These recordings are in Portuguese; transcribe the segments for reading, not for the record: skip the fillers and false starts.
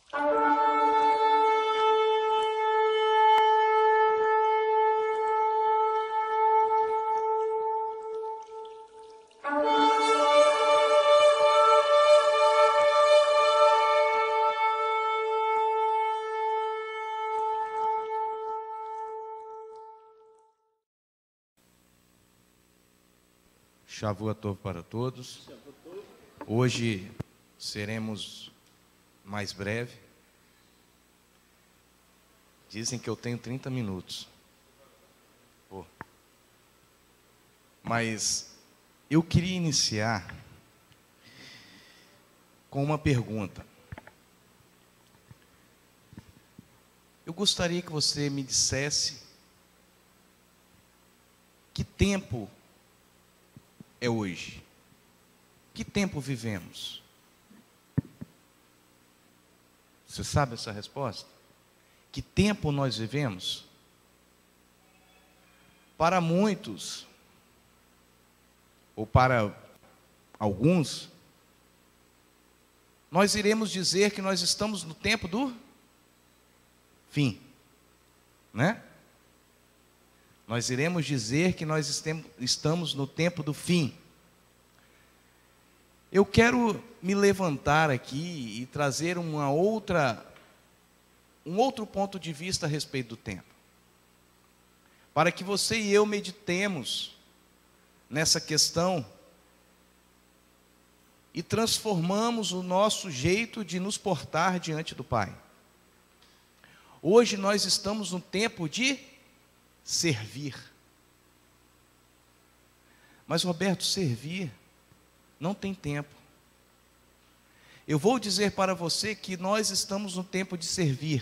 Shavu Tov para todos. Hoje seremos mais breve. Dizem que eu tenho 30 minutos. Mas eu queria iniciar com uma pergunta. Eu gostaria que você me dissesse que tempo é hoje? Que tempo vivemos? Você sabe essa resposta? Que tempo nós vivemos? Para muitos, ou para alguns, nós iremos dizer que nós estamos no tempo do fim, né? Nós iremos dizer que nós estamos no tempo do fim. Eu quero me levantar aqui e trazer um outro ponto de vista a respeito do tempo. Para que você e eu meditemos nessa questão e transformamos o nosso jeito de nos portar diante do Pai. Hoje nós estamos no tempo de servir. Mas, Roberto, servir não tem tempo. Eu vou dizer para você que nós estamos no tempo de servir.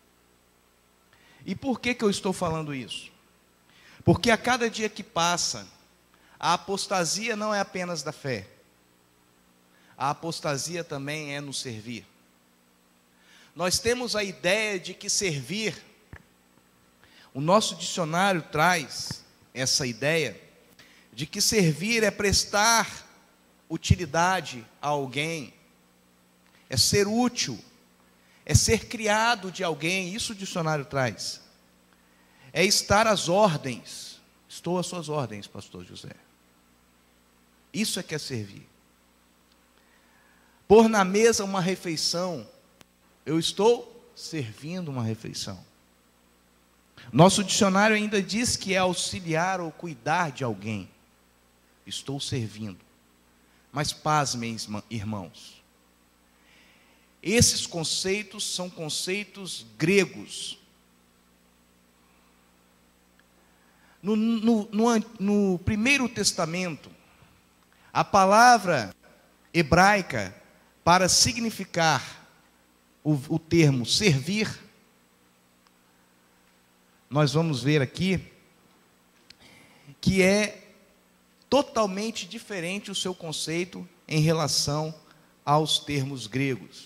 E por que eu estou falando isso? Porque a cada dia que passa, a apostasia não é apenas da fé. A apostasia também é no servir. Nós temos a ideia de que servir, o nosso dicionário traz essa ideia de que servir é prestar utilidade a alguém, é ser útil, é ser criado de alguém. Isso o dicionário traz. É estar às ordens. Estou às suas ordens, pastor José. Isso é que é servir. Pôr na mesa uma refeição. Eu estou servindo uma refeição. Nosso dicionário ainda diz que é auxiliar ou cuidar de alguém. Estou servindo. Mas pasmem, irmãos. Esses conceitos são conceitos gregos. No Primeiro Testamento, a palavra hebraica para significar o termo servir, nós vamos ver aqui que é totalmente diferente o seu conceito em relação aos termos gregos.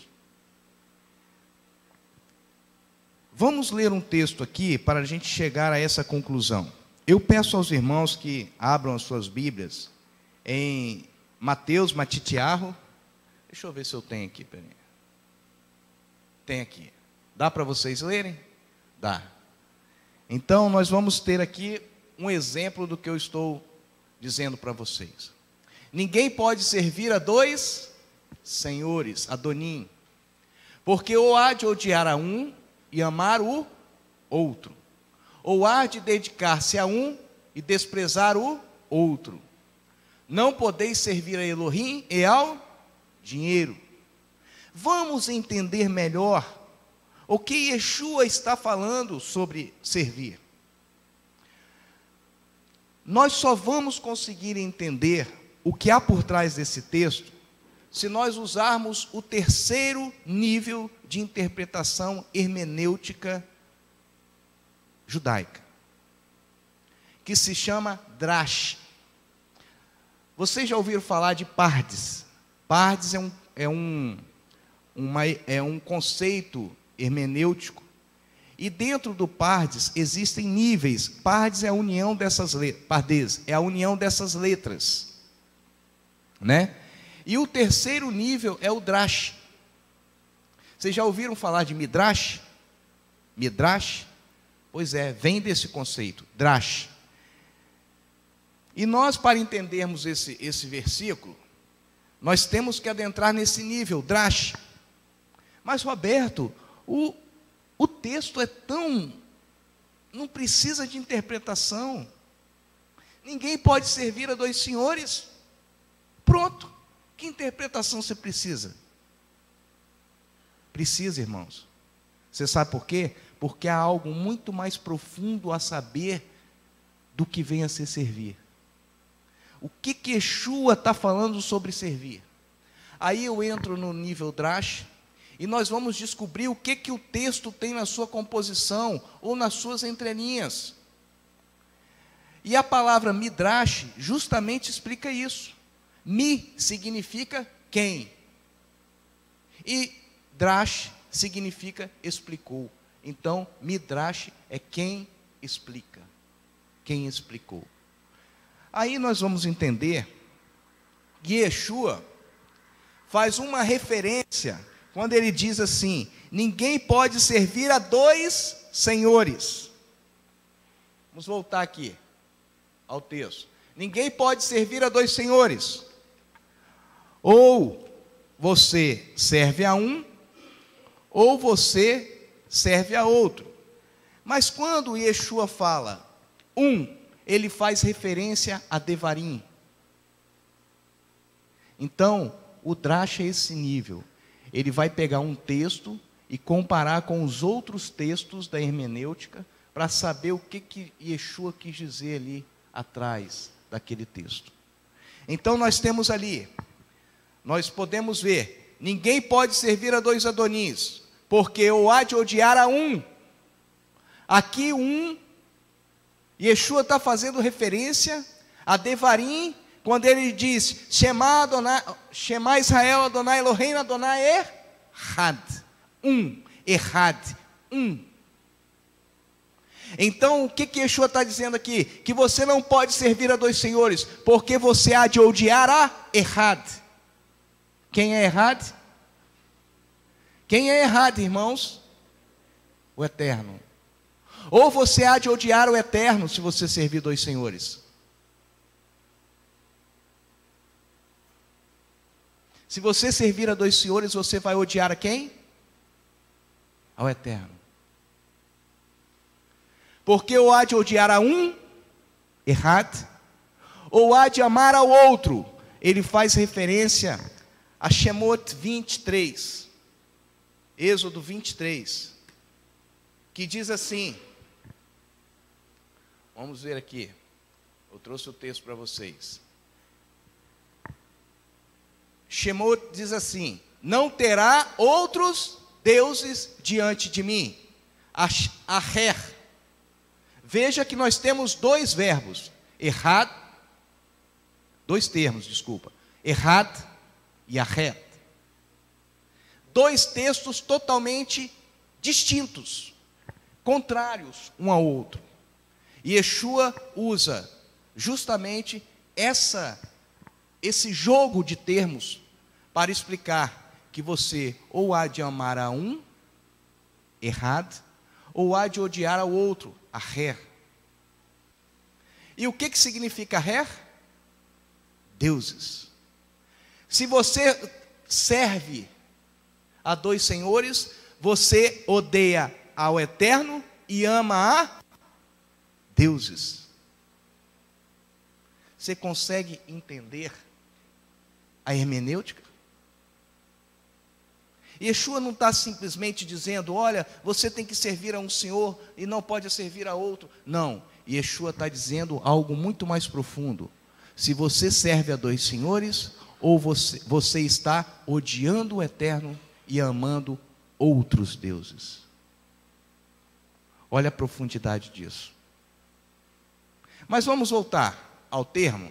Vamos ler um texto aqui para a gente chegar a essa conclusão. Eu peço aos irmãos que abram as suas Bíblias em Mateus Matitiarro. Deixa eu ver se eu tenho aqui, peraí. Tem aqui. Dá para vocês lerem? Dá. Então, nós vamos ter aqui um exemplo do que eu estou dizendo para vocês. Ninguém pode servir a dois senhores, Adonim, porque ou há de odiar a um e amar o outro, ou há de dedicar-se a um e desprezar o outro. Não podeis servir a Elohim e ao dinheiro. Vamos entender melhor o que Yeshua está falando sobre servir. Nós só vamos conseguir entender o que há por trás desse texto se nós usarmos o terceiro nível de interpretação hermenêutica judaica, que se chama Drash. Vocês já ouviram falar de Pardes? Pardes é um conceito hermenêutico, e dentro do Pardes existem níveis. Pardes é a união dessas letras, Pardes é a união dessas letras, né? E o terceiro nível é o Drash. Vocês já ouviram falar de Midrash? Midrash? Pois é, vem desse conceito, Drash. E nós, para entendermos esse versículo, nós temos que adentrar nesse nível, Drash. Mas, Roberto, o texto é tão... não precisa de interpretação. Ninguém pode servir a dois senhores. Pronto. Que interpretação você precisa? Precisa, irmãos. Você sabe por quê? Porque há algo muito mais profundo a saber do que vem a ser servir. O que Yeshua está falando sobre servir? Aí eu entro no nível Drash e nós vamos descobrir o que o texto tem na sua composição ou nas suas entrelinhas. E a palavra Midrash justamente explica isso. Mi significa quem. E Drash significa explicou. Então, Midrash é quem explica. Quem explicou. Aí nós vamos entender que Yeshua faz uma referência quando ele diz assim: ninguém pode servir a dois senhores. Vamos voltar aqui ao texto. Ninguém pode servir a dois senhores. Ou você serve a um, ou você serve a outro. Mas quando Yeshua fala ele faz referência a Devarim. Então, o Drash é esse nível. Ele vai pegar um texto e comparar com os outros textos da hermenêutica para saber o que Yeshua quis dizer ali atrás daquele texto. Então, nós temos ali, nós podemos ver, ninguém pode servir a dois Adonis, porque ou há de odiar a um. Aqui Yeshua está fazendo referência a Devarim, quando ele diz, Shema Israel, Adonai Eloheinu, Adonai Echad, Errad, Então, o que Yeshua está dizendo aqui? Que você não pode servir a dois senhores, porque você há de odiar a Errad. Quem é Errad? Quem é Errad, irmãos? O Eterno. Ou você há de odiar o Eterno, se você servir dois senhores. Se você servir a dois senhores, você vai odiar a quem? Ao Eterno. Porque ou há de odiar a um, Errad, ou há de amar ao outro. Ele faz referência a Shemot 23, Êxodo 23, que diz assim, vamos ver aqui, eu trouxe o texto para vocês. Shemot diz assim, não terá outros deuses diante de mim. Aher. Veja que nós temos dois verbos, Errad, dois termos, desculpa, Errad e Aher. Dois textos totalmente distintos, contrários um ao outro. E Yeshua usa justamente esse jogo de termos para explicar que você ou há de amar a um, Errad, ou há de odiar ao outro, Aher. E o que significa Aher? Deuses. Se você serve a dois senhores, você odeia ao Eterno e ama a deuses. Você consegue entender a hermenêutica? Yeshua não está simplesmente dizendo, olha, você tem que servir a um senhor e não pode servir a outro. Não, Yeshua está dizendo algo muito mais profundo. Se você serve a dois senhores, ou você está odiando o Eterno e amando outros deuses. Olha a profundidade disso. Mas vamos voltar ao termo.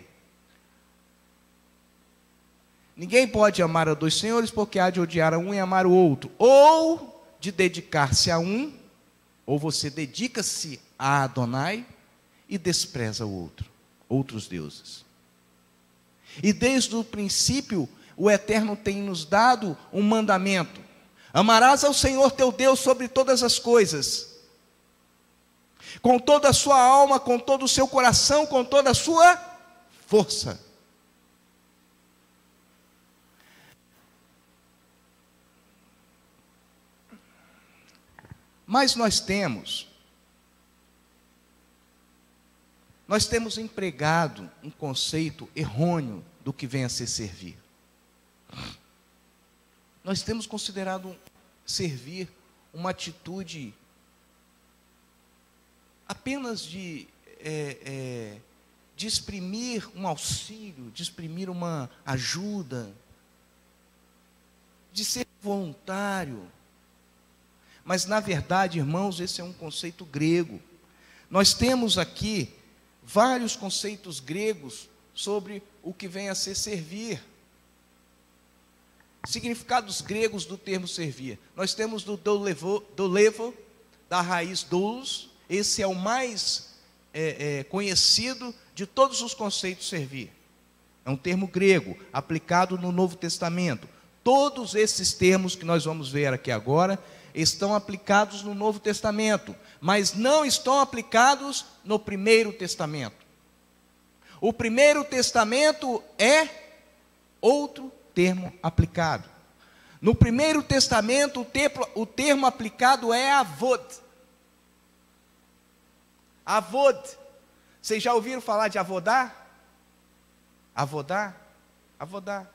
Ninguém pode amar a dois senhores, porque há de odiar a um e amar o outro. Ou de dedicar-se a um, ou você dedica-se a Adonai e despreza o outro, outros deuses. E desde o princípio, o Eterno tem nos dado um mandamento. Amarás ao Senhor teu Deus sobre todas as coisas, com toda a sua alma, com todo o seu coração, com toda a sua força. Mas nós temos empregado um conceito errôneo do que vem a ser servir. Nós temos considerado servir uma atitude apenas de exprimir um auxílio, de exprimir uma ajuda, de ser voluntário. Mas, na verdade, irmãos, esse é um conceito grego. Nós temos aqui vários conceitos gregos sobre o que vem a ser servir. Significados gregos do termo servir. Nós temos do dolevo, da raiz doulos. Esse é o mais conhecido de todos os conceitos servir. É um termo grego, aplicado no Novo Testamento. Todos esses termos que nós vamos ver aqui agora estão aplicados no Novo Testamento, mas não estão aplicados no Primeiro Testamento. O Primeiro Testamento é outro termo aplicado. No Primeiro Testamento, o termo aplicado é avod. Avod. Vocês já ouviram falar de avodar? Avodar? Avodar.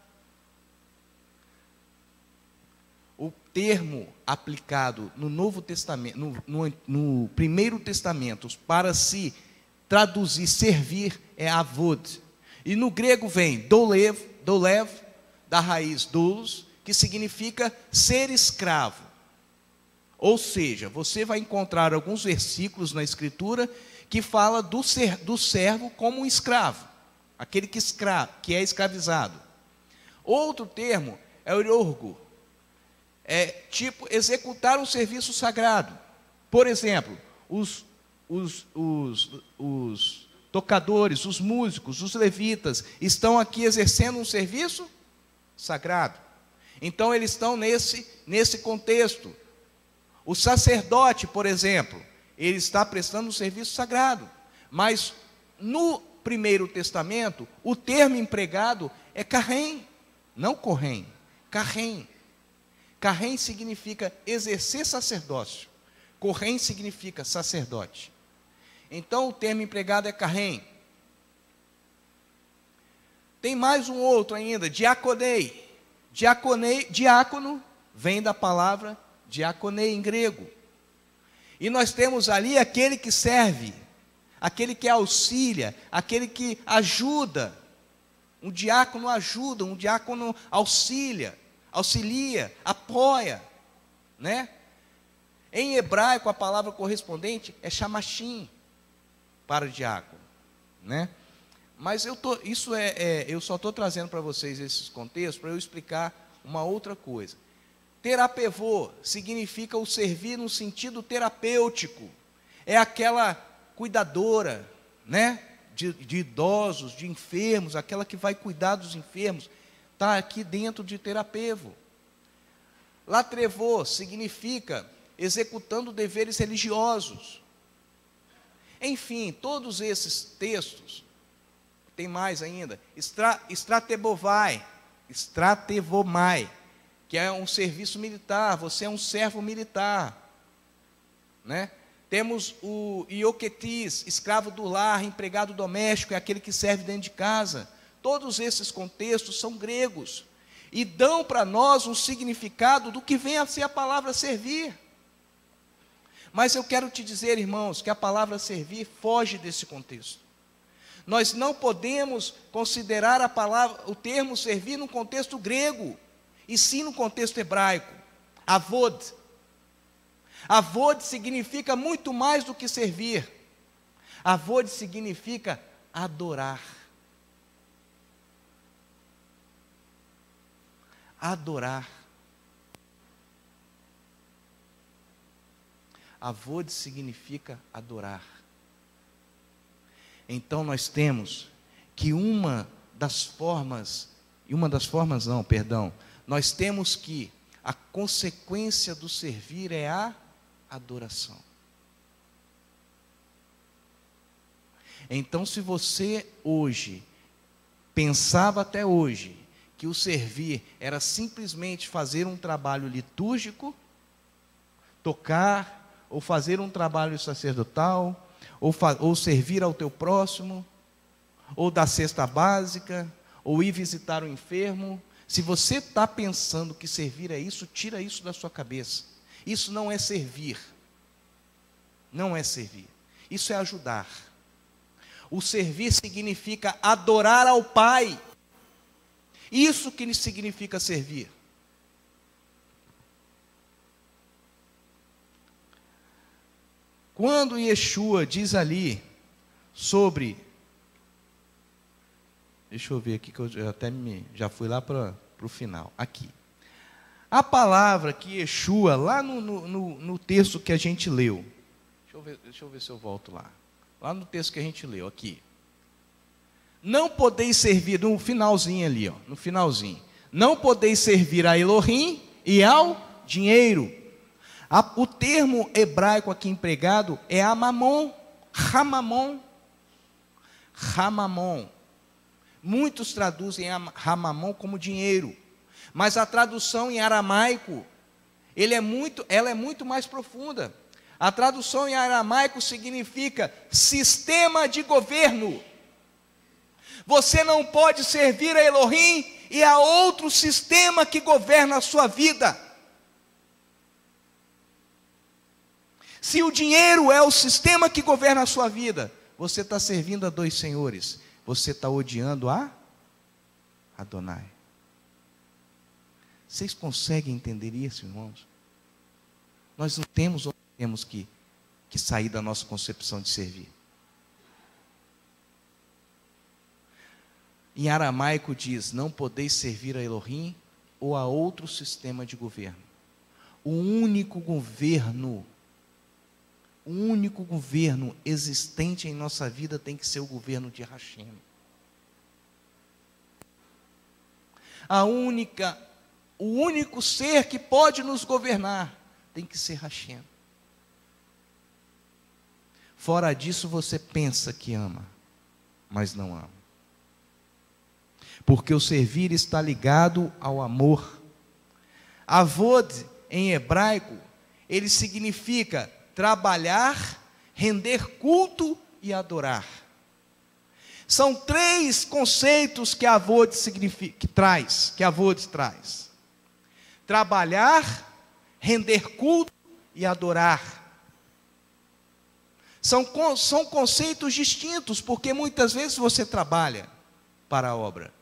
O termo aplicado no Novo Testamento, no Primeiro Testamento, para se traduzir servir, é avod. E no grego vem dolev, da raiz doulos, que significa ser escravo. Ou seja, você vai encontrar alguns versículos na Escritura que fala do servo como um escravo, aquele que é escravizado. Outro termo é orgo, é tipo executar um serviço sagrado. Por exemplo, os tocadores, os músicos, os levitas estão aqui exercendo um serviço sagrado. Então eles estão nesse contexto. O sacerdote, por exemplo, ele está prestando um serviço sagrado. Mas no Primeiro Testamento, o termo empregado é carrém, não corrém, carrém. Carrém significa exercer sacerdócio. Corrém significa sacerdote. Então o termo empregado é carrém. Tem mais um outro ainda, diaconei. Diácono vem da palavra diaconei em grego. E nós temos ali aquele que serve, aquele que auxilia, aquele que ajuda. Um diácono ajuda, um diácono auxilia, apoia, né? Em hebraico a palavra correspondente é chamashim para diácono, né? Mas eu só estou trazendo para vocês esses contextos para eu explicar uma outra coisa. Terapevô significa o servir no sentido terapêutico. É aquela cuidadora, né? De idosos, de enfermos, aquela que vai cuidar dos enfermos. Está aqui dentro de terapeuta. Latrevô significa executando deveres religiosos. Enfim, todos esses textos, tem mais ainda, estratevomai, que é um serviço militar, você é um servo militar, né? Temos o ioquetis, escravo do lar, empregado doméstico, é aquele que serve dentro de casa. Todos esses contextos são gregos e dão para nós um significado do que vem a ser a palavra servir. Mas eu quero te dizer, irmãos, que a palavra servir foge desse contexto. Nós não podemos considerar o termo servir no contexto grego, e sim no contexto hebraico. Avod. Avod significa muito mais do que servir. Avod significa adorar. Adorar. Avod significa adorar. Então nós temos que nós temos que a consequência do servir é a adoração. Então, se você hoje, pensava até hoje, que o servir era simplesmente fazer um trabalho litúrgico, tocar, ou fazer um trabalho sacerdotal, ou servir ao teu próximo, ou dar cesta básica, ou ir visitar o enfermo, se você está pensando que servir é isso, tira isso da sua cabeça. Isso não é servir. Não é servir. Isso é ajudar. O servir significa adorar ao Pai. Isso que significa servir. Quando Yeshua diz ali sobre... Deixa eu ver aqui, que eu já fui lá para o final. Aqui. A palavra que Yeshua, lá no texto que a gente leu. Deixa eu ver se eu volto lá. Lá no texto que a gente leu, aqui. Não podeis servir, no finalzinho ali, ó, no finalzinho. Não podeis servir a Elohim e ao dinheiro. O termo hebraico aqui empregado é amamon, ramamon. Ramamon. Muitos traduzem ramamon como dinheiro. Mas a tradução em aramaico, ela é muito mais profunda. A tradução em aramaico significa sistema de governo. Você não pode servir a Elohim e a outro sistema que governa a sua vida. Se o dinheiro é o sistema que governa a sua vida, você está servindo a dois senhores. Você está odiando a Adonai. Vocês conseguem entender isso, irmãos? Nós não temos que sair da nossa concepção de servir. Em aramaico diz, não podeis servir a Elohim ou a outro sistema de governo. O único governo existente em nossa vida tem que ser o governo de Hashem. O único ser que pode nos governar tem que ser Hashem. Fora disso, você pensa que ama, mas não ama. Porque o servir está ligado ao amor. Avod, em hebraico, ele significa trabalhar, render culto e adorar. São três conceitos que Avod traz. Trabalhar, render culto e adorar. São conceitos distintos, porque muitas vezes você trabalha para a obra.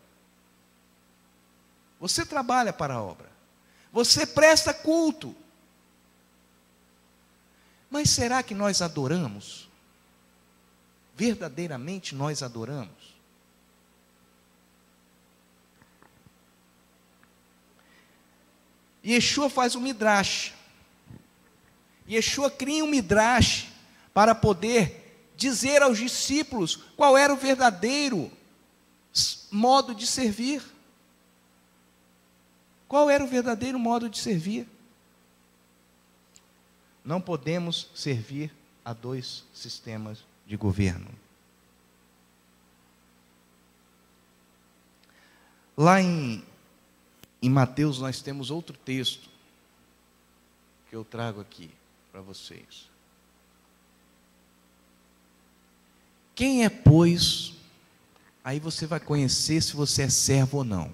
Você trabalha para a obra. Você presta culto. Mas será que nós adoramos? Verdadeiramente nós adoramos? Yeshua faz um midrash. Yeshua cria um midrash para poder dizer aos discípulos qual era o verdadeiro modo de servir. Qual era o verdadeiro modo de servir? Não podemos servir a dois sistemas de governo. Lá em Mateus nós temos outro texto que eu trago aqui para vocês. Quem é, pois, aí você vai conhecer se você é servo ou não.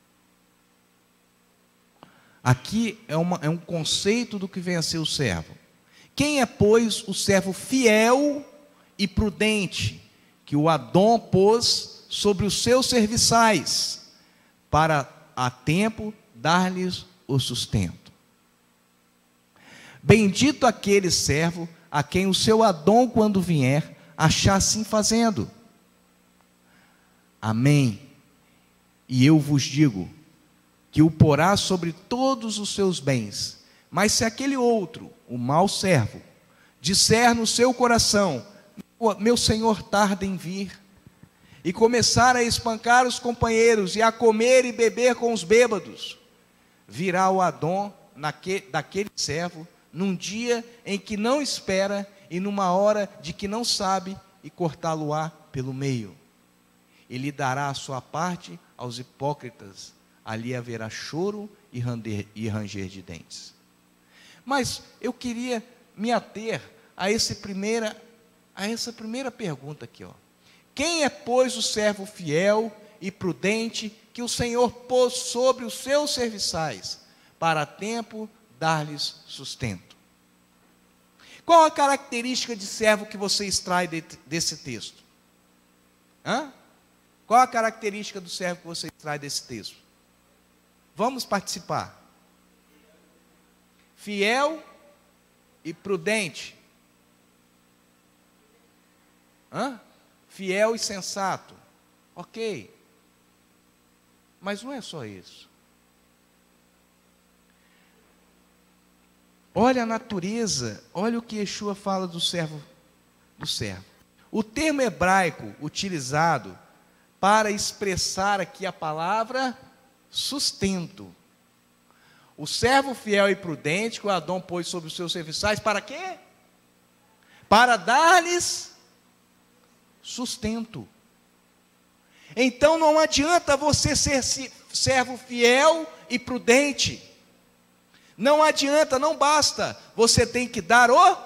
Aqui é um conceito do que vem a ser o servo. Quem é, pois, o servo fiel e prudente, que o Adom pôs sobre os seus serviçais, para a tempo dar-lhes o sustento? Bendito aquele servo a quem o seu Adom, quando vier, achar assim fazendo. Amém. E eu vos digo, que o porá sobre todos os seus bens. Mas se aquele outro, o mau servo, disser no seu coração, meu senhor tarda em vir, e começar a espancar os companheiros, e a comer e beber com os bêbados, virá o Adom daquele servo, num dia em que não espera e numa hora de que não sabe, e cortá-lo-á pelo meio. Ele dará a sua parte aos hipócritas, ali haverá choro e ranger de dentes. Mas eu queria me ater a essa primeira pergunta aqui, ó. Quem é, pois, o servo fiel e prudente que o Senhor pôs sobre os seus serviçais, para a tempo dar-lhes sustento? Qual a característica de servo que você extrai desse texto? Qual a característica do servo que você extrai desse texto? Vamos participar. Fiel e prudente. Fiel e sensato. Ok. Mas não é só isso. Olha a natureza, olha o que Yeshua fala do servo. O termo hebraico utilizado para expressar aqui a palavra sustento. O servo fiel e prudente que o Adão pôs sobre os seus serviçais, para quê? Para dar-lhes sustento. Então não adianta você ser servo fiel e prudente. Não adianta, não basta. Você tem que dar o...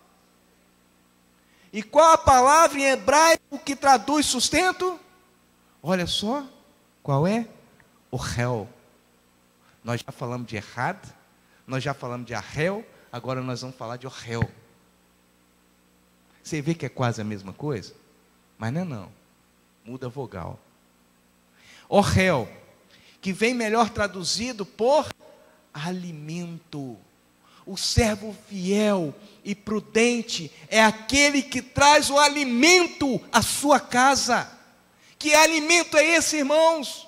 E qual a palavra em hebraico que traduz sustento? Olha só, qual é? O réu. Nós já falamos de errad, nós já falamos de arrel, agora nós vamos falar de orrel. Você vê que é quase a mesma coisa? Mas não. Muda a vogal. Orrel, que vem melhor traduzido por alimento. O servo fiel e prudente é aquele que traz o alimento à sua casa. Que alimento é esse, irmãos?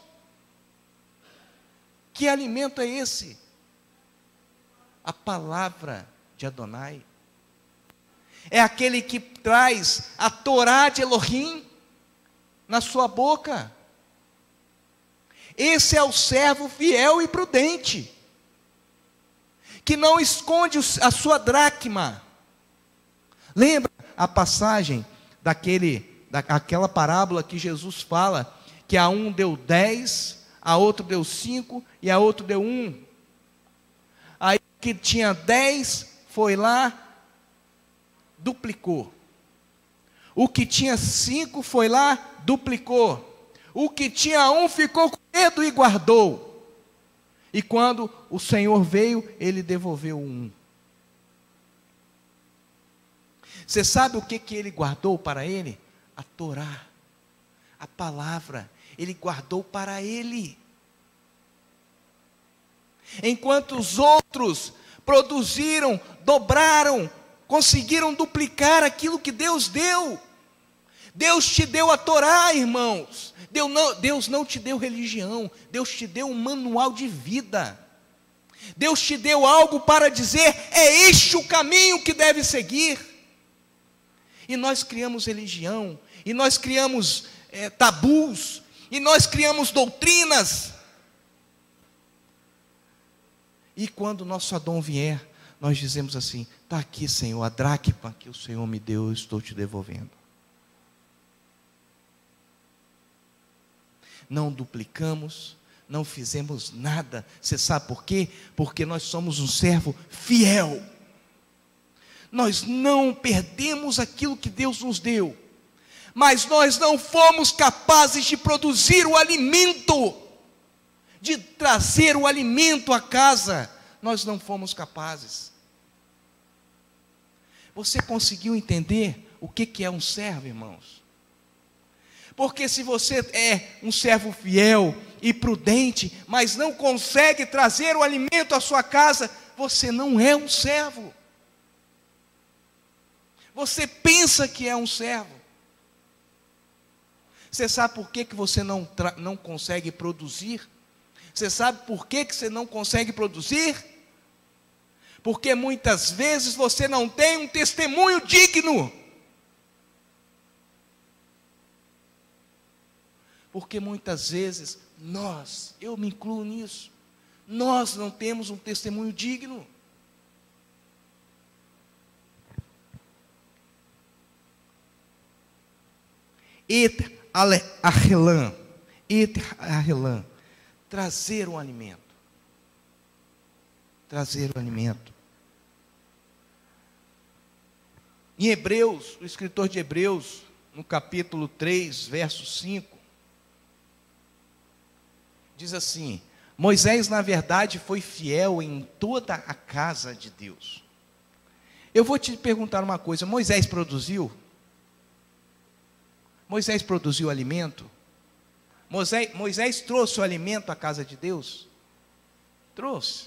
Que alimento é esse? A palavra de Adonai. É aquele que traz a Torá de Elohim na sua boca. Esse é o servo fiel e prudente, que não esconde a sua dracma. Lembra a passagem daquela parábola que Jesus fala, que a um deu 10, a outro deu 5 e a outro deu 1. Aí que tinha 10 foi lá, duplicou. O que tinha 5 foi lá, duplicou. O que tinha 1 ficou com medo e guardou. E quando o Senhor veio, ele devolveu 1. Você sabe o que ele guardou para ele? A Torá, a palavra. Ele guardou para ele. Enquanto os outros produziram, dobraram, conseguiram duplicar aquilo que Deus deu. Deus te deu a Torá, irmãos. Deus não te deu religião. Deus te deu um manual de vida. Deus te deu algo para dizer, é este o caminho que deve seguir. E nós criamos religião, e nós criamos tabus, e nós criamos doutrinas. E quando o nosso Adão vier, nós dizemos assim, está aqui, Senhor, a dracma que o Senhor me deu, eu estou te devolvendo. Não duplicamos, não fizemos nada. Você sabe por quê? Porque nós somos um servo fiel. Nós não perdemos aquilo que Deus nos deu, mas nós não fomos capazes de produzir o alimento, de trazer o alimento à casa. Nós não fomos capazes. Você conseguiu entender o que é um servo, irmãos? Porque se você é um servo fiel e prudente, mas não consegue trazer o alimento à sua casa, você não é um servo. Você pensa que é um servo. Você sabe por que você não consegue produzir? Você sabe por que você não consegue produzir? Porque muitas vezes você não tem um testemunho digno. Porque muitas vezes eu me incluo nisso, Nós não temos um testemunho digno. Arrelan, trazer o alimento. Trazer o alimento. Em Hebreus, o escritor de Hebreus, no capítulo 3, verso 5, diz assim: Moisés, na verdade, foi fiel em toda a casa de Deus. Eu vou te perguntar uma coisa: Moisés produziu? Moisés produziu alimento? Moisés trouxe o alimento à casa de Deus? Trouxe.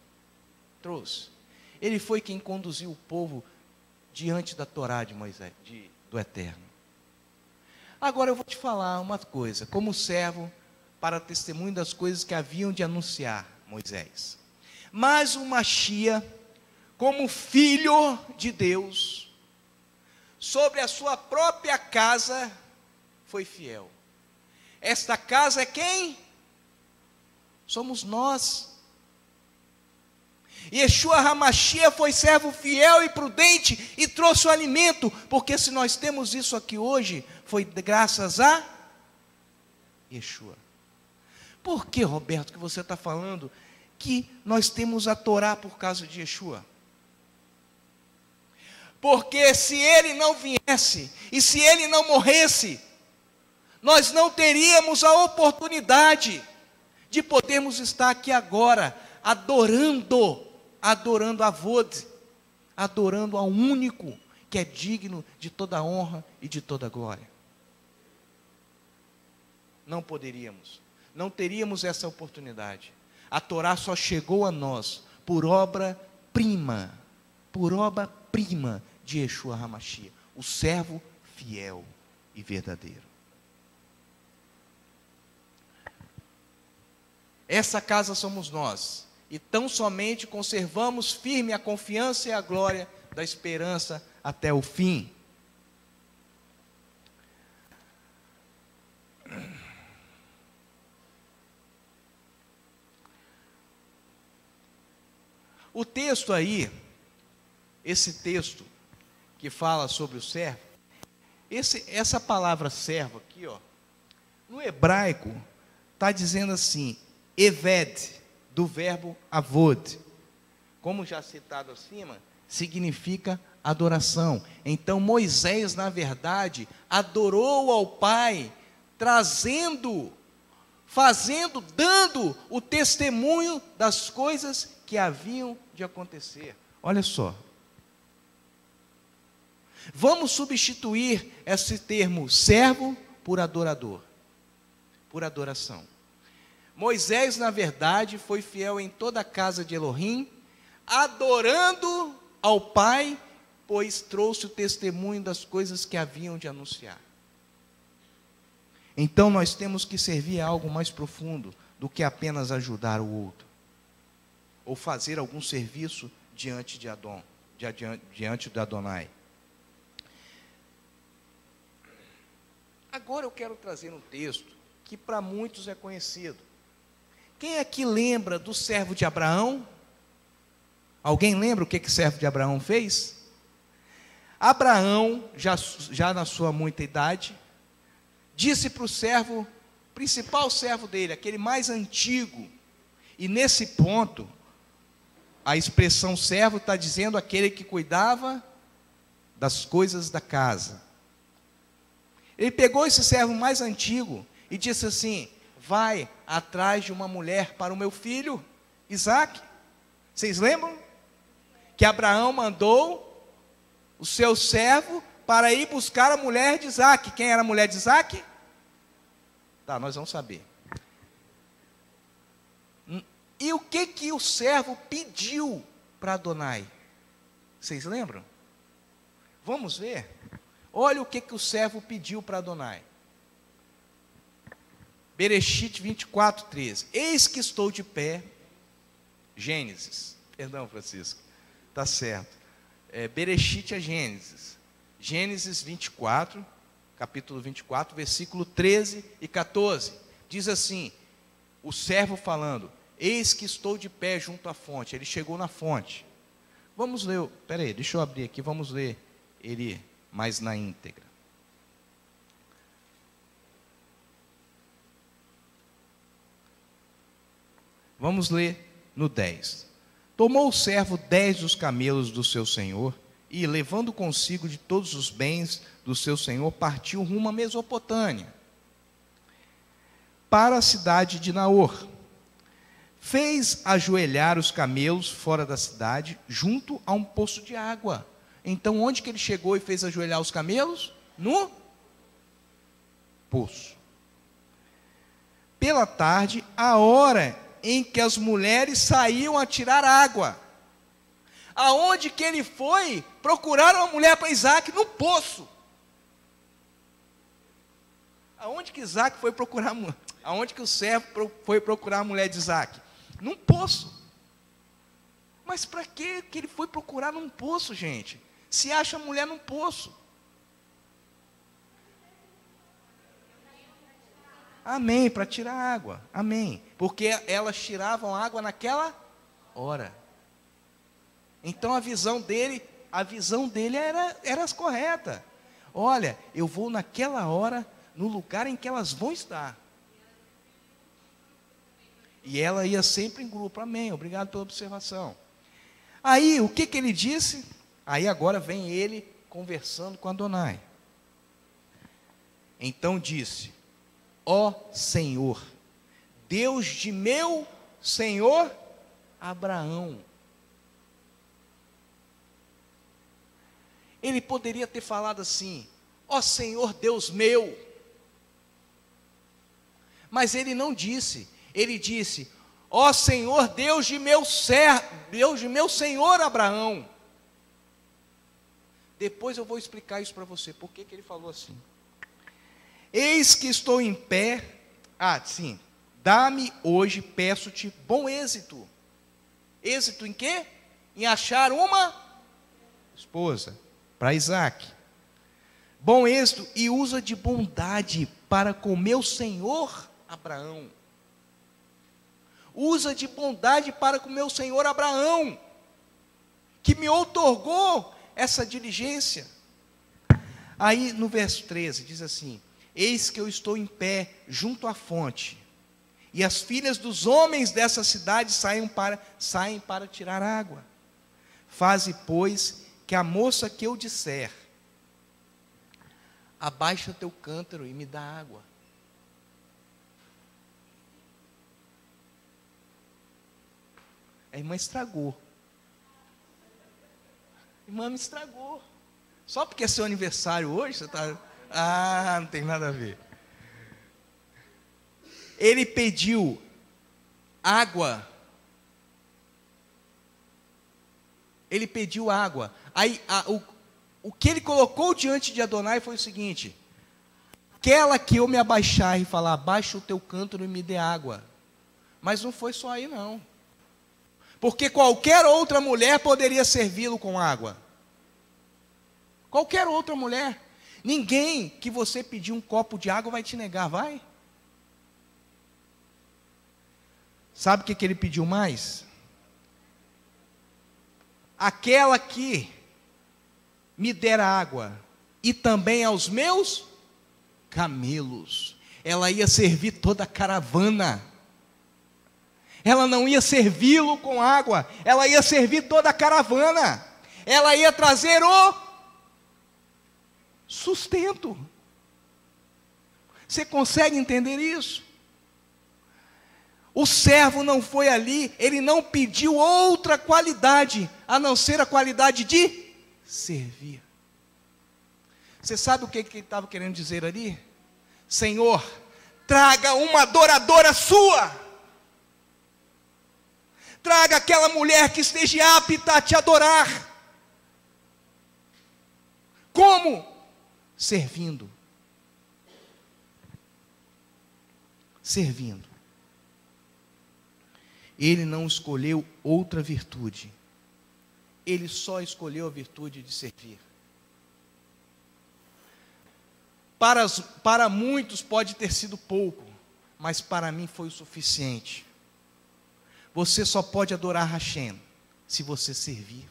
Ele foi quem conduziu o povo diante da Torá de Moisés, do Eterno. Agora eu vou te falar uma coisa, como servo para testemunho das coisas que haviam de anunciar Moisés. Mas o Machia, como filho de Deus, sobre a sua própria casa, foi fiel. Esta casa é quem? Somos nós. Yeshua HaMashiach foi servo fiel e prudente e trouxe o alimento, porque se nós temos isso aqui hoje, foi graças a Yeshua. Por que, Roberto, que você está falando que nós temos a Torá por causa de Yeshua? Porque se ele não viesse, e se ele não morresse, nós não teríamos a oportunidade de podermos estar aqui agora, adorando a Vod, adorando ao único que é digno de toda honra e de toda glória. Não poderíamos, não teríamos essa oportunidade. A Torá só chegou a nós por obra-prima de Yeshua HaMashiach, o servo fiel e verdadeiro. Essa casa somos nós. E tão somente conservamos firme a confiança e a glória da esperança até o fim. O texto aí, esse texto que fala sobre o servo, essa palavra servo aqui, ó, no hebraico, está dizendo assim, eved, do verbo avod, como já citado acima, significa adoração. Então Moisés, na verdade, adorou ao Pai, dando o testemunho das coisas que haviam de acontecer. Olha só. Vamos substituir esse termo servo por adorador, por adoração. Moisés, na verdade, foi fiel em toda a casa de Elohim, adorando ao Pai, pois trouxe o testemunho das coisas que haviam de anunciar. Então nós temos que servir a algo mais profundo do que apenas ajudar o outro, ou fazer algum serviço diante de Adonai. Agora eu quero trazer um texto que para muitos é conhecido. Quem aqui lembra do servo de Abraão? Alguém lembra o que o servo de Abraão fez? Abraão, já na sua muita idade, disse para o servo, principal servo dele, aquele mais antigo, e nesse ponto, a expressão servo está dizendo aquele que cuidava das coisas da casa. Ele pegou esse servo mais antigo e disse assim: vai atrás de uma mulher para o meu filho Isaque. Vocês lembram? Que Abraão mandou o seu servo para ir buscar a mulher de Isaque. Quem era a mulher de Isaque? Tá, nós vamos saber. E o que o servo pediu para Adonai? Vocês lembram? Vamos ver. Olha o que o servo pediu para Adonai. Bereshit 24, 13. Eis que estou de pé. Gênesis. Perdão, Francisco. Está certo. Bereshit é Gênesis. Gênesis 24, capítulo 24, versículo 13 e 14. Diz assim, o servo falando: eis que estou de pé junto à fonte. Ele chegou na fonte. Vamos ler, peraí, deixa eu abrir aqui, vamos ler ele mais na íntegra. Vamos ler no 10. Tomou o servo 10 dos camelos do seu senhor, e, levando consigo de todos os bens do seu senhor, partiu rumo à Mesopotâmia, para a cidade de Naor. Fez ajoelhar os camelos fora da cidade, junto a um poço de água. Então, onde que ele chegou e fez ajoelhar os camelos? No poço. Pela tarde, a hora em que as mulheres saíam a tirar água. Aonde que ele foi procurar uma mulher para Isaac? No poço. Aonde que Isaac foi procurar, aonde que o servo foi procurar a mulher de Isaac? Num poço. Mas para que ele foi procurar num poço, gente? Se acha a mulher num poço. Amém, para tirar água. Amém. Porque elas tiravam água naquela hora. Então a visão dele era correta. Olha, eu vou naquela hora, no lugar em que elas vão estar. E ela ia sempre em grupo. Amém, obrigado pela observação. Aí, o que ele disse? Aí agora vem ele conversando com Adonai. Então disse: ó Senhor, Deus de meu senhor Abraão. Ele poderia ter falado assim: ó Senhor Deus meu. Mas ele não disse. Ele disse: ó Senhor Deus de meu senhor Abraão. Depois eu vou explicar isso para você. Por que ele falou assim? Eis que estou em pé. Sim. Dá-me hoje, peço-te, bom êxito. Êxito em quê? Em achar uma esposa para Isaac. Bom êxito, e usa de bondade para com meu senhor Abraão. Usa de bondade para com meu senhor Abraão, que me outorgou essa diligência. Aí no verso 13 diz assim: eis que eu estou em pé junto à fonte, e as filhas dos homens dessa cidade saem para tirar água. Faze, pois, que a moça que eu disser: abaixa teu cântaro e me dá água. A irmã estragou. A irmã me estragou. Só porque é seu aniversário hoje, você está... não tem nada a ver. Ele pediu água. Ele pediu água. Aí, o que ele colocou diante de Adonai foi o seguinte: aquela que eu me abaixar e falar, abaixa o teu cântaro e me dê água. Mas não foi só aí não. Porque qualquer outra mulher poderia servi-lo com água. Qualquer outra mulher. Ninguém que você pedir um copo de água vai te negar, vai? Sabe o que ele pediu mais? Aquela que me dera água, e também aos meus camelos. Ela ia servir toda a caravana. Ela não ia servi-lo com água, ela ia servir toda a caravana. Ela ia trazer o sustento. Você consegue entender isso? O servo não foi ali, ele não pediu outra qualidade, a não ser a qualidade de servir. Você sabe o que ele estava querendo dizer ali? Senhor, traga uma adoradora sua. Traga aquela mulher que esteja apta a te adorar. Como? Servindo. Servindo. Ele não escolheu outra virtude. Ele só escolheu a virtude de servir. Para muitos pode ter sido pouco, mas para mim foi o suficiente. você só pode adorar Hashem se você servir.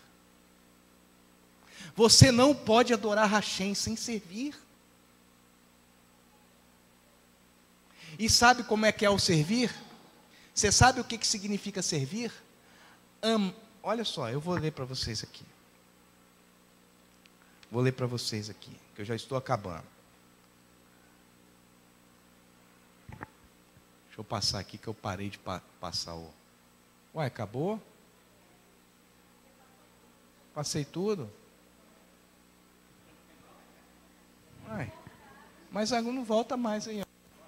Você não pode adorar Hashem sem servir. E sabe como é que é o servir? Você sabe o que significa servir? Olha só, eu vou ler para vocês aqui. Vou ler para vocês aqui, que eu já estou acabando. Deixa eu passar aqui, que eu parei de passar o... Ué, acabou? Passei tudo? Ué, mas agora não volta mais aí.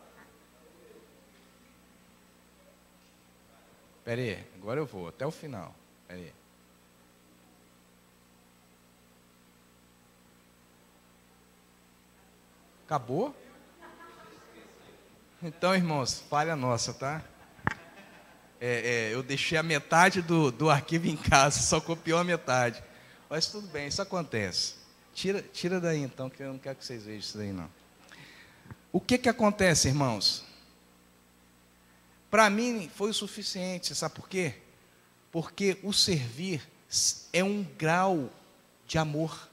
Espera aí, agora eu vou, até o final. Espera aí. Acabou? Então, irmãos, falha nossa, tá? Eu deixei a metade do arquivo em casa, só copiou a metade. Mas tudo bem, isso acontece. Tira daí então, que eu não quero que vocês vejam isso daí não. O que acontece, irmãos? Para mim foi o suficiente, sabe por quê? Porque o servir é um grau de amor.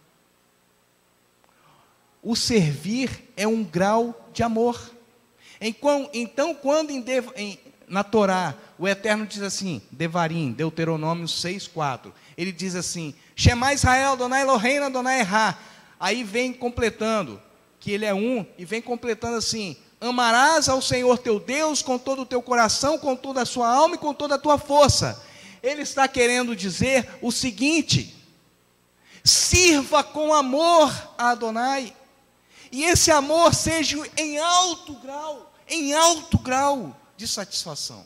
O servir é um grau de amor. Então, quando na Torá, o Eterno diz assim, Devarim, Deuteronômio 6,4, ele diz assim, Shema Israel, Adonai Eloheinu, Adonai Erra. Aí vem completando, que ele é um, e vem completando assim, amarás ao Senhor teu Deus com todo o teu coração, com toda a sua alma e com toda a tua força. Ele está querendo dizer o seguinte, sirva com amor a Adonai, e esse amor seja em alto grau de satisfação.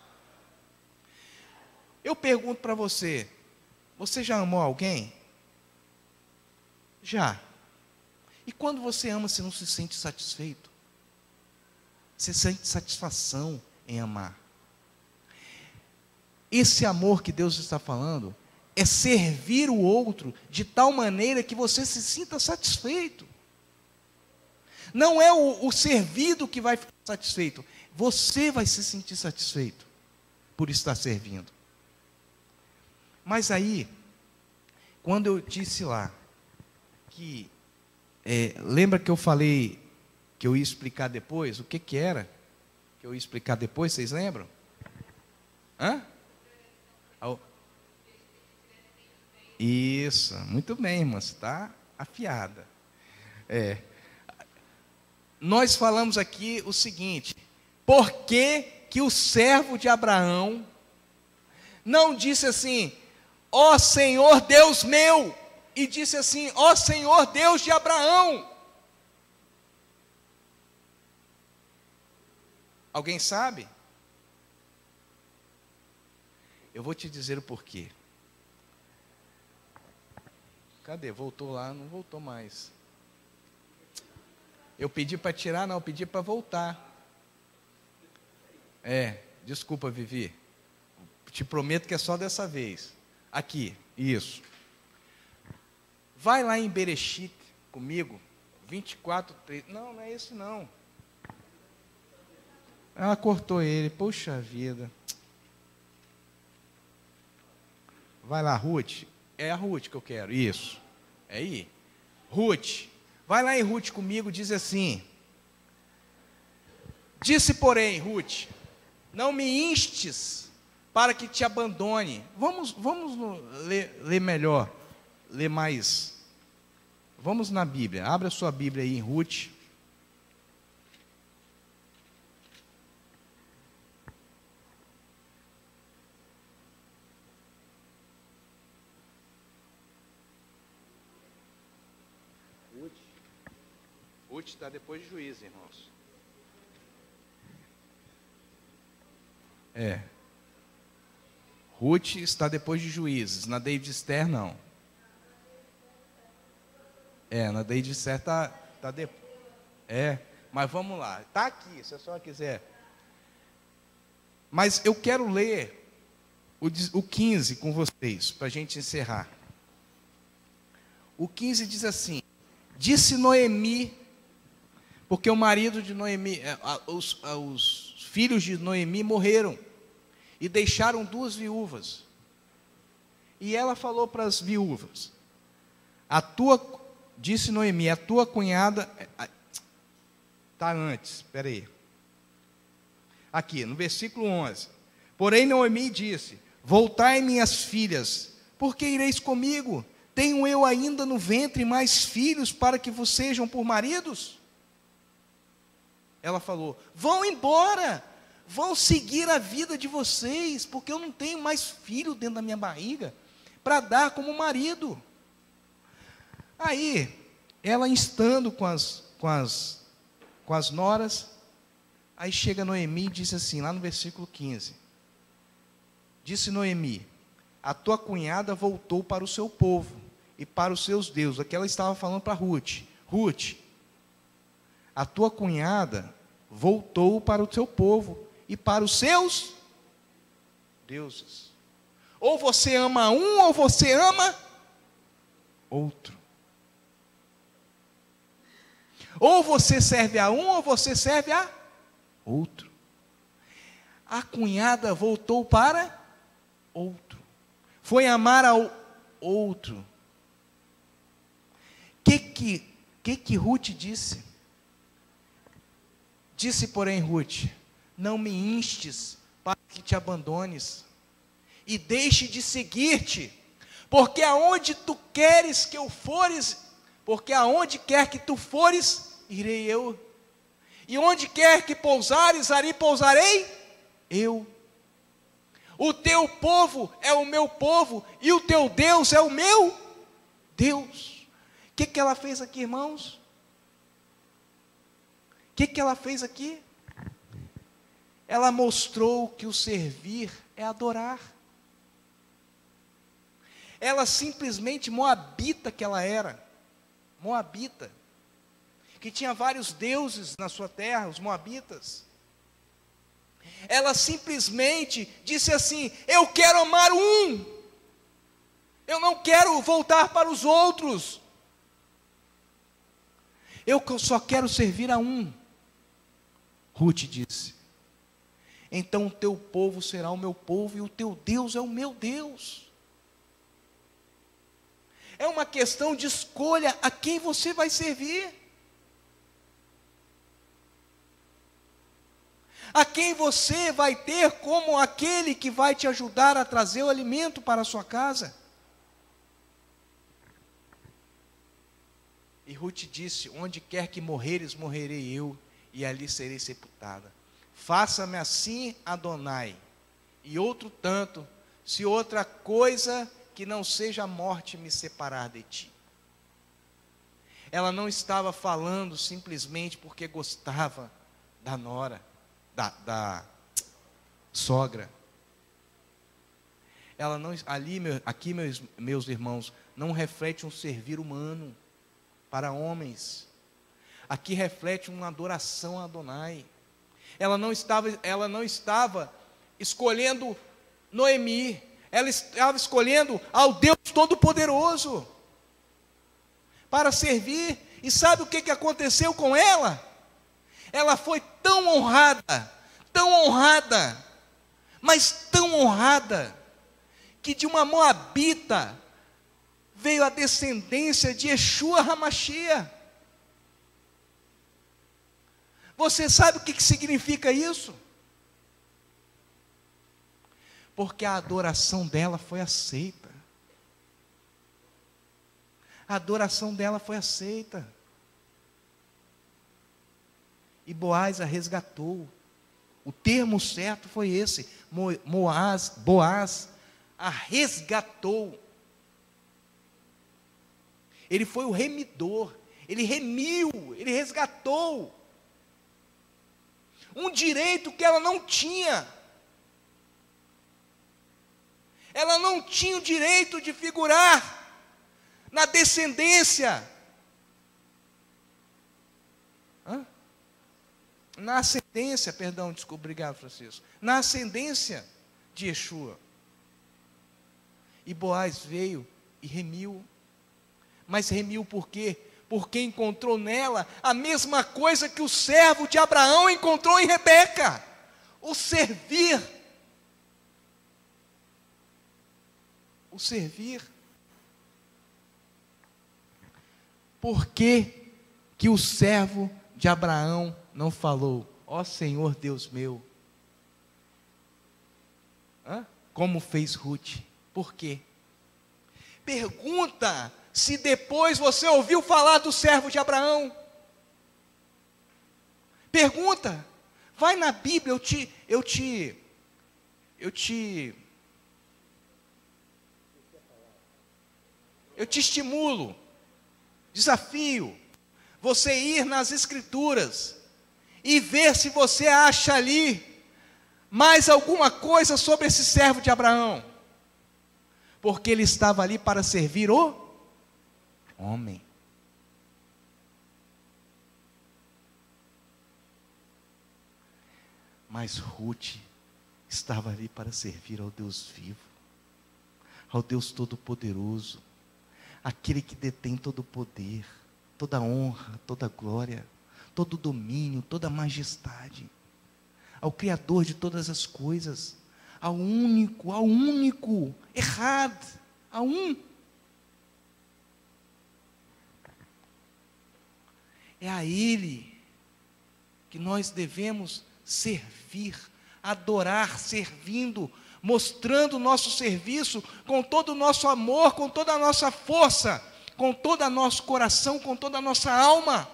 Eu pergunto para você, você já amou alguém? Já. E quando você ama, você não se sente satisfeito? Você sente satisfação em amar. Esse amor que Deus está falando é servir o outro de tal maneira que você se sinta satisfeito. Não é o servido que vai ficar satisfeito, você vai se sentir satisfeito por estar servindo. Mas aí, quando eu disse lá, que, lembra que eu falei que eu ia explicar depois, o que era? Que eu ia explicar depois, vocês lembram? Hã? Isso, muito bem, irmã, você está afiada. Nós falamos aqui o seguinte, por que o servo de Abraão não disse assim, ó Senhor Deus meu, e disse assim, ó Senhor Deus de Abraão? Alguém sabe? Eu vou te dizer o porquê. Cadê? Voltou lá, não voltou mais. Eu pedi para tirar, não, eu pedi para voltar. Desculpa, Vivi. Te prometo que é só dessa vez. Aqui, isso. Vai lá em Bereshit comigo, 24, 3. Não, não é esse não. Ela cortou ele, poxa vida. Vai lá, Ruth. É a Ruth que eu quero, isso. É aí. Ruth. Vai lá em Ruth comigo, diz assim. Disse, porém, Ruth, não me instes para que te abandone. Vamos ler melhor, ler mais. Vamos na Bíblia, abra a sua Bíblia aí em Ruth. Ruth está depois de Juízes, irmãos. Ruth está depois de Juízes. Na David Esther, não. Na David Esther está depois. Mas vamos lá. Está aqui, se a senhora quiser. Mas eu quero ler o 15 com vocês, para a gente encerrar. O 15 diz assim: disse Noemi, porque o marido de Noemi, os filhos de Noemi morreram, e deixaram 2 viúvas. E ela falou para as viúvas: disse Noemi, a tua cunhada, está antes, espera aí. Aqui, no versículo 11. Porém Noemi disse: voltai, minhas filhas, porque ireis comigo? Tenho eu ainda no ventre mais filhos para que vos sejam por maridos? Ela falou: vão embora, vão seguir a vida de vocês, porque eu não tenho mais filho dentro da minha barriga para dar como marido. Aí, ela instando com as noras, aí chega Noemi e diz assim, lá no versículo 15: disse Noemi: a tua cunhada voltou para o seu povo e para os seus deuses. Aqui ela estava falando para Ruth: Ruth, a tua cunhada voltou para o seu povo e para os seus deuses. Ou você ama um, ou você ama outro. Ou você serve a um, ou você serve a outro. A cunhada voltou para outro. Foi amar ao outro. Que Ruth disse? Disse, porém, Ruth: não me instes para que te abandones e deixe de seguir-te, porque aonde tu queres que eu fores, porque aonde quer que tu fores, irei eu, e onde quer que pousares, ali pousarei eu. O teu povo é o meu povo, e o teu Deus é o meu Deus. O que ela fez aqui, irmãos? O que ela fez aqui? Ela mostrou que o servir é adorar. Ela simplesmente, moabita que ela era, moabita, que tinha vários deuses na sua terra, os moabitas. Ela simplesmente disse assim: eu quero amar um, eu não quero voltar para os outros, eu só quero servir a um. Ruth disse: então o teu povo será o meu povo, e o teu Deus é o meu Deus. É uma questão de escolha a quem você vai servir, a quem você vai ter como aquele que vai te ajudar a trazer o alimento para a sua casa. E Ruth disse: onde quer que morreres, morrerei eu, e ali serei sepultada. Faça-me assim, Adonai, e outro tanto, se outra coisa que não seja a morte me separar de ti. Ela não estava falando simplesmente porque gostava da nora, da sogra. Ela não, aqui meus irmãos, não reflete um servir humano para homens. Aqui reflete uma adoração a Adonai. Ela não estava escolhendo Noemi, ela estava escolhendo ao Deus Todo-Poderoso para servir. E sabe o que aconteceu com ela? Ela foi tão honrada, mas tão honrada, que de uma moabita veio a descendência de Yeshua HaMashiach. Você sabe o que significa isso? Porque a adoração dela foi aceita. A adoração dela foi aceita. E Boaz a resgatou. O termo certo foi esse. Boaz a resgatou. Ele foi o remidor. Ele remiu, ele resgatou um direito que ela não tinha. Ela não tinha o direito de figurar na descendência, na ascendência, perdão, desculpa, obrigado, Francisco, na ascendência de Yeshua. E Boaz veio e remiu. Mas remiu por quê? Porque encontrou nela a mesma coisa que o servo de Abraão encontrou em Rebeca: o servir. O servir. Por que que o servo de Abraão não falou: ó Senhor Deus meu? Como fez Ruth? Por quê? Pergunta se depois você ouviu falar do servo de Abraão. Pergunta. Vai na Bíblia, eu te estimulo, desafio, você ir nas Escrituras e ver se você acha ali mais alguma coisa sobre esse servo de Abraão, porque ele estava ali para servir o homem. Mas Ruth estava ali para servir ao Deus vivo, ao Deus Todo-Poderoso, aquele que detém todo o poder, toda a honra, toda a glória, todo o domínio, toda a majestade, ao Criador de todas as coisas, ao único, errado, a um. É a Ele que nós devemos servir, adorar, servindo, mostrando o nosso serviço com todo o nosso amor, com toda a nossa força, com todo o nosso coração, com toda a nossa alma.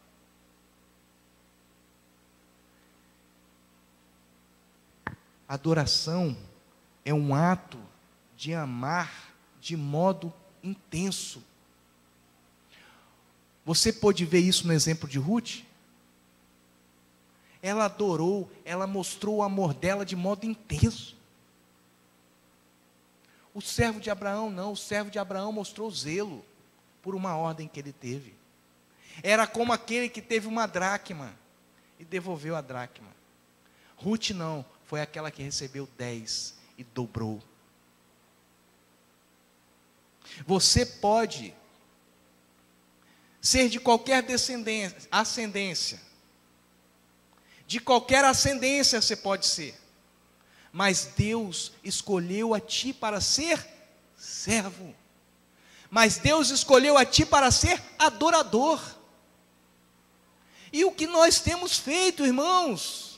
Adoração é um ato de amar de modo intenso. Você pôde ver isso no exemplo de Ruth? Ela adorou, ela mostrou o amor dela de modo intenso. O servo de Abraão não, o servo de Abraão mostrou zelo por uma ordem que ele teve. Era como aquele que teve uma dracma e devolveu a dracma. Ruth não, foi aquela que recebeu 10 e dobrou. Você pode ser de qualquer ascendência, de qualquer ascendência você pode ser, mas Deus escolheu a ti para ser servo, mas Deus escolheu a ti para ser adorador. E o que nós temos feito, irmãos?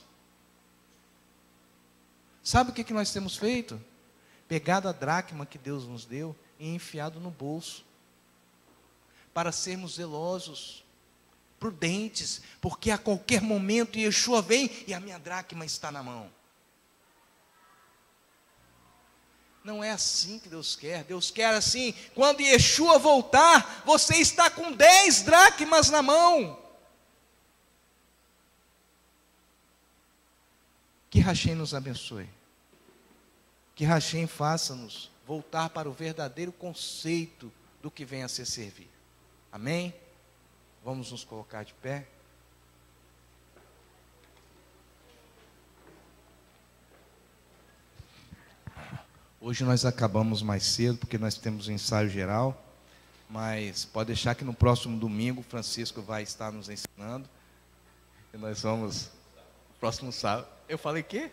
Sabe o que nós temos feito? Pegado a dracma que Deus nos deu e enfiado no bolso, para sermos zelosos, prudentes, porque a qualquer momento Yeshua vem e a minha dracma está na mão. Não é assim que Deus quer. Deus quer assim: quando Yeshua voltar, você está com 10 dracmas na mão. Que Hashem nos abençoe. Que Hashem faça-nos voltar para o verdadeiro conceito do que vem a ser servir. Amém? Vamos nos colocar de pé. Hoje nós acabamos mais cedo, porque nós temos um ensaio geral, mas pode deixar que no próximo domingo o Francisco vai estar nos ensinando, e nós vamos, próximo sábado. Eu falei quê?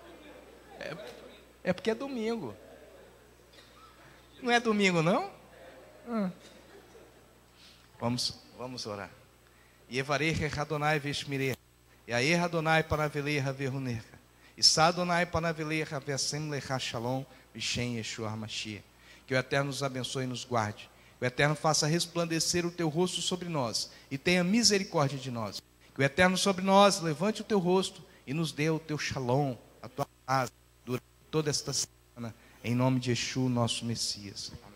É porque é domingo. Não é domingo, não? Vamos orar. Yevarei Adonai veshmirei. Yair Adonai panavelei haverunecha. Issa Adonai panavelei havesem lecha shalom vishem Yeshua HaMashiach. Que o Eterno nos abençoe e nos guarde. Que o Eterno faça resplandecer o teu rosto sobre nós e tenha misericórdia de nós. Que o Eterno sobre nós levante o teu rosto e nos dê o teu shalom, a tua paz, durante toda esta semana, em nome de Yeshua, nosso Messias. Amém.